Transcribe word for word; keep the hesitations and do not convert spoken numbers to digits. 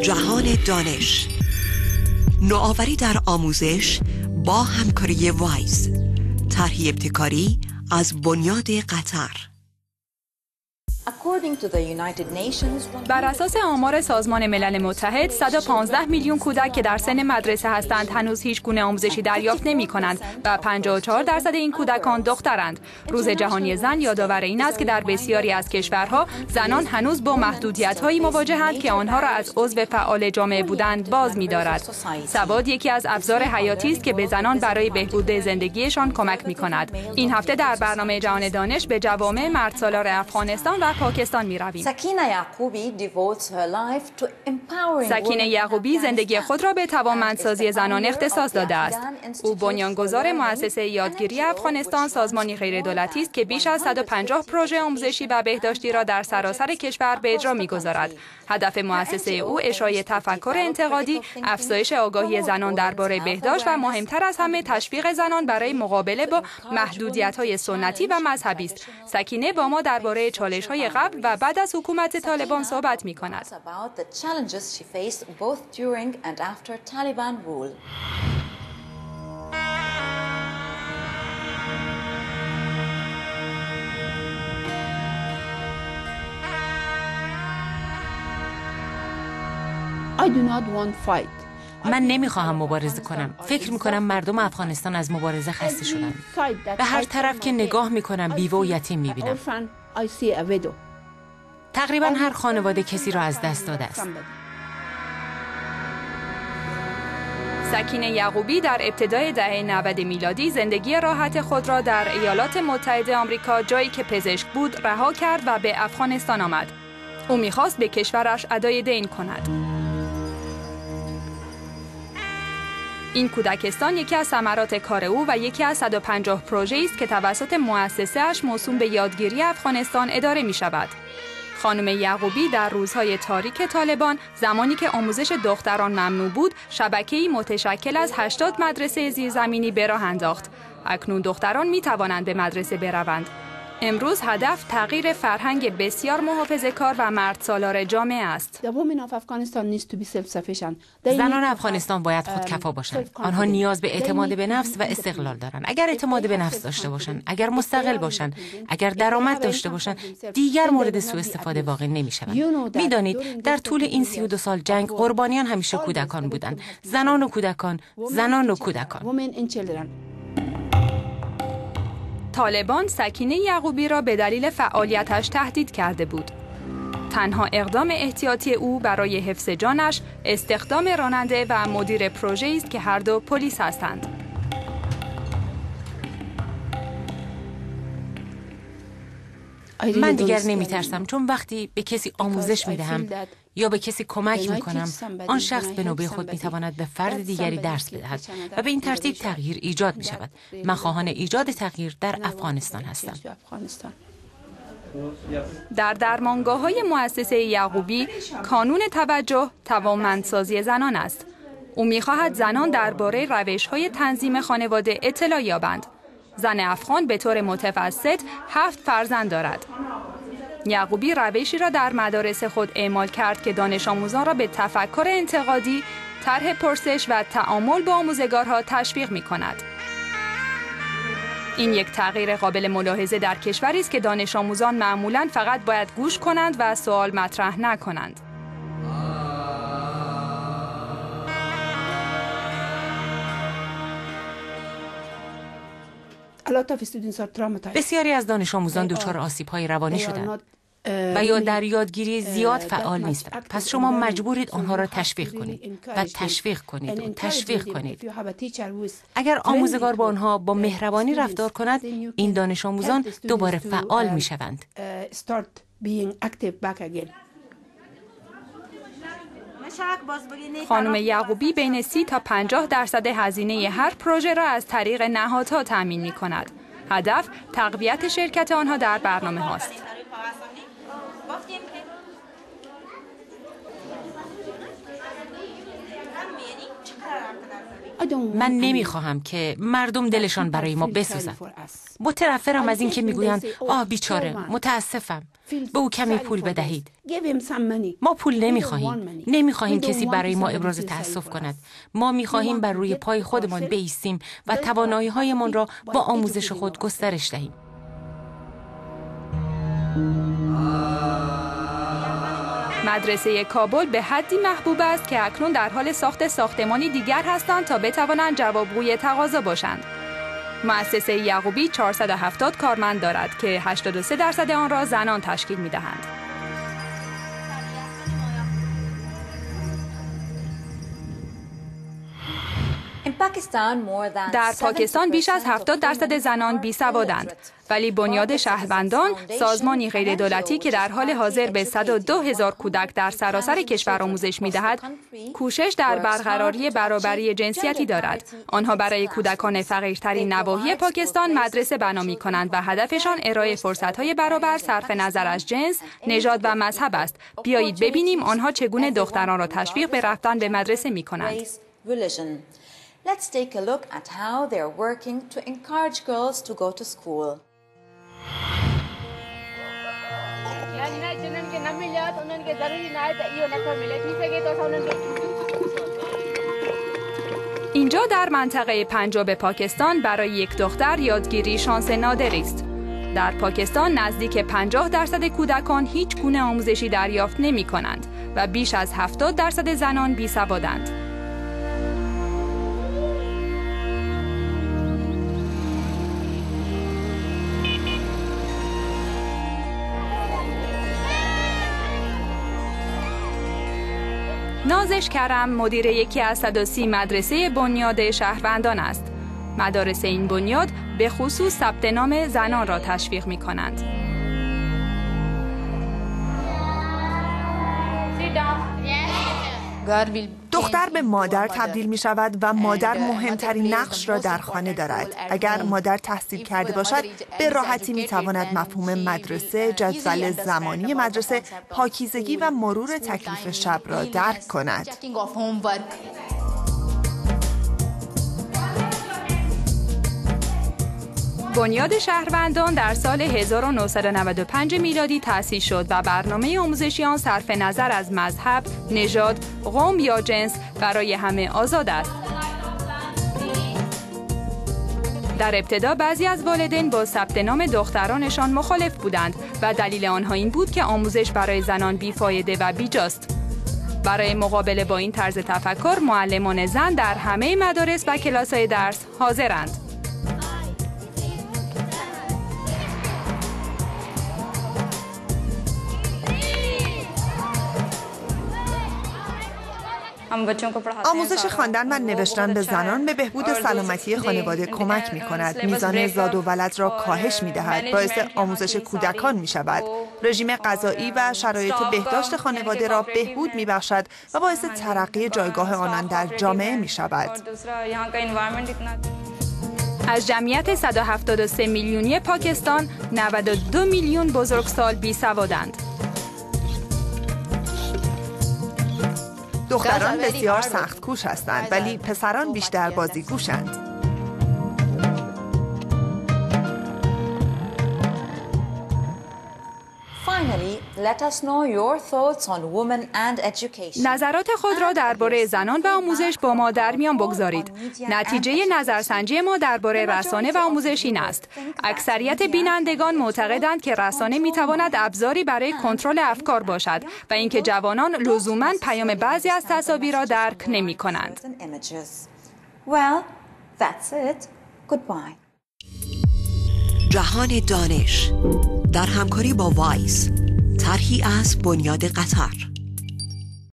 جهان دانش، نوآوری در آموزش با همکاری وایز، طرحی ابتکاری از بنیاد قطر. بر اساس آمار سازمان ملل متحد، صد و پانزده میلیون کودک که در سن مدرسه هستند هنوز هیچ گونه آموزشی دریافت نمی کنند و پنجاه و چهار درصد این کودکان دخترند. روز جهانی زن یادآور این است که در بسیاری از کشورها زنان هنوز با محدودیت‌هایی مواجه‌اند که آنها را از عضو فعال جامعه بودن باز می‌دارد. سواد یکی از ابزار حیاتی است که به زنان برای بهبود زندگیشان کمک می‌کند. این هفته در برنامه جهان دانش به جوامع مردسالار افغانستان و پاکستان می رویم. سکینه یعقوبی زندگی خود را به توانمندسازی زنان اختصاص داده است. او بنیانگذار مؤسسه یادگیری افغانستان، سازمانی غیردولتی است که بیش از صد و پنجاه پروژه آموزشی و بهداشتی را در سراسر کشور به اجرا می‌گذارد. هدف مؤسسه او اشاعه تفکر انتقادی، افزایش آگاهی زنان درباره بهداشت و مهمتر از همه تشویق زنان برای مقابله با محدودیت‌های سنتی و مذهبی است. سکینه با ما درباره چالش‌های قبل و بعد از حکومت طالبان صحبت می‌کند. I do not want fight. من نمیخواهم مبارزه کنم. فکر میکنم مردم افغانستان از مبارزه خسته شدن. به هر طرف که نگاه میکنم بیوه و یتیم میبینم. تقریبا هر خانواده کسی را از دست داده است. سکینه یعقوبی در ابتدای دهه نود میلادی زندگی راحت خود را در ایالات متحده آمریکا، جایی که پزشک بود، رها کرد و به افغانستان آمد. او میخواست به کشورش ادای دین کند. این کودکستان یکی از ثمرات کار او و یکی از صد و پنجاه پروژه‌ای است که توسط مؤسسه‌اش موسوم به یادگیری افغانستان اداره می شود. خانم یعقوبی در روزهای تاریک طالبان، زمانی که آموزش دختران ممنوع بود، شبکه‌ای متشکل از هشتاد مدرسه زیرزمینی به راه انداخت. اکنون دختران می توانند به مدرسه بروند. امروز هدف تغییر فرهنگ بسیار محافظه‌کار و مردسالار جامعه است. زنان افغانستان باید خودکفا باشند. آنها نیاز به اعتماد به نفس و استقلال دارند. اگر اعتماد به نفس داشته باشند، اگر مستقل باشند، اگر درآمد داشته باشند، دیگر مورد سوء استفاده واقع نمی‌شوند. می‌دانید در طول این سی و دو سال جنگ قربانیان همیشه کودکان بودند. زنان و کودکان، زنان و کودکان. طالبان سکینه یعقوبی را به دلیل فعالیتش تهدید کرده بود. تنها اقدام احتیاطی او برای حفظ جانش استخدام راننده و مدیر پروژه است که هر دو پلیس هستند. من دیگر نمی ترسم، چون وقتی به کسی آموزش می دهم یا به کسی کمک می کنم، آن شخص به نوبه خود می تواند به فرد دیگری درس بدهد و به این ترتیب تغییر ایجاد می شود. من خواهان ایجاد تغییر در افغانستان هستم. در درمانگاه‌های مؤسسه یعقوبی کانون توجه توانمندسازی زنان است. او می‌خواهد زنان درباره روش‌های تنظیم خانواده اطلاع یابند. زن افغان به طور متوسط هفت فرزند دارد. یعقوبی روشی را در مدارس خود اعمال کرد که دانش آموزان را به تفکر انتقادی، طرح پرسش و تعامل با آموزگارها تشویق می‌کند. این یک تغییر قابل ملاحظه در کشوری است که دانش آموزان معمولاً فقط باید گوش کنند و سوال مطرح نکنند. بسیاری از دانش آموزان دچار آسیب‌های روانی شدند و یا در یادگیری زیاد فعال نیستند. پس شما مجبورید آنها را تشویق کنید و تشویق کنید و تشویق کنید. اگر آموزگار با آنها با مهربانی رفتار کند، این دانش آموزان دوباره فعال می شوند. خانم یعقوبی بین سی تا پنجاه درصد هزینه هر پروژه را از طریق نهادها تامین می کند. هدف تقویت شرکت آنها در برنامه هاست. من نمیخواهم که مردم دلشان برای ما بسوزد. متنفرم از این که میگویند آه بیچاره، متاسفم، به او کمی پول بدهید. ما پول نمیخواهیم. نمیخواهیم کسی برای ما ابراز تأسف کند. ما میخواهیم بر روی پای خودمان بایستیم و توانایی‌هایمان را با آموزش خود گسترش دهیم. مدرسه کابل به حدی محبوب است که اکنون در حال ساخت ساختمانی دیگر هستند تا بتوانند جوابگوی تقاضا باشند. مؤسسه یعقوبی چهارصد و هفتاد کارمند دارد که هشتاد و سه درصد آن را زنان تشکیل می‌دهند. در پاکستان بیش از هفتاد درصد زنان بی‌سوادند، ولی بنیاد شهروندان، سازمانی غیر دولتی که در حال حاضر به صد و دو هزار کودک در سراسر کشور آموزش می‌دهد، کوشش در برقراری برابری جنسیتی دارد. آنها برای کودکان فقیرترین نواحی پاکستان مدرسه بنا می‌کنند و هدفشان ارائه فرصت‌های برابر صرف نظر از جنس، نژاد و مذهب است. بیایید ببینیم آنها چگونه دختران را تشویق به رفتن به مدرسه می‌کنند. Let's take a look at how they're working to encourage girls to go to school. اینجا در منطقه پنجاب پاکستان برای یک دختر یادگیری شانس نادری است. در پاکستان نزدیک پنجاه درصد کودکان هیچ گونه آموزشی دریافت نمی کنند و بیش از هفتاد درصد زنان بی‌سوادند. نازش کرم مدیر یکی از صد و سی مدرسه بنیاد شهروندان است. مدارس این بنیاد به خصوص ثبت نام زنان را تشویق می کنند. دختر به مادر تبدیل می شود و مادر مهمترین نقش را در خانه دارد. اگر مادر تحصیل کرده باشد، به راحتی می تواند مفهوم مدرسه، جدول زمانی مدرسه، پاکیزگی و مرور تکلیف شب را درک کند. بنیاد شهروندان در سال هزار و نهصد و نود و پنج میلادی تأسیس شد و برنامه آموزشی آن صرف نظر از مذهب، نژاد، قوم یا جنس برای همه آزاد است. در ابتدا بعضی از والدین با ثبت نام دخترانشان مخالف بودند و دلیل آنها این بود که آموزش برای زنان بیفایده و بیجاست. برای مقابله با این طرز تفکر، معلمان زن در همه مدارس و کلاس‌های درس حاضرند. آموزش خواندن و نوشتن به زنان به بهبود سلامتی خانواده کمک می کند. میزان زاد و ولد را کاهش می دهد. باعث آموزش کودکان می شود. رژیم غذایی و شرایط بهداشت خانواده را بهبود می بخشد و باعث ترقی جایگاه آنان در جامعه می شود. از جمعیت صد و هفتاد و سه میلیونی پاکستان، نود و دو میلیون بزرگسال بی‌سوادند. دختران بسیار سخت کوش هستند، ولی پسران بیشتر بازیگوشند. نظرات خود را درباره زنان و آموزش با ما در میان بگذارید. نتیجه نظرسنجی ما درباره رسانه و آموزش این است: اکثریت بینندگان معتقدند که رسانه میتواند ابزاری برای کنترل افکار باشد و اینکه جوانان لزوماً پیام بعضی از تصاویر را درک نمی کنند. جهان دانش در همکاری با وایس، طرحی از بنیاد قطر.